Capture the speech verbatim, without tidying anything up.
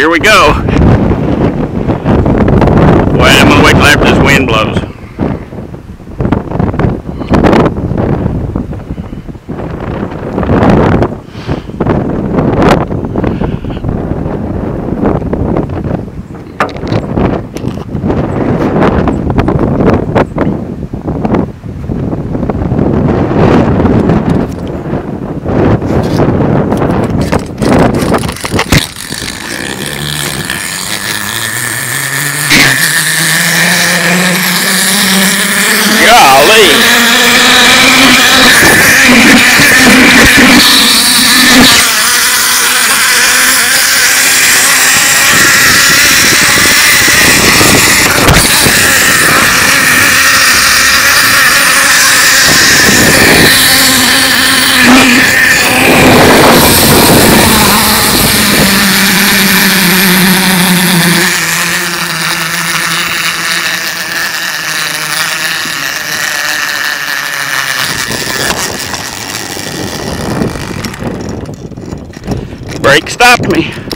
here we go. Well, I'm gonna wait till after this wind blows. Brake stopped me.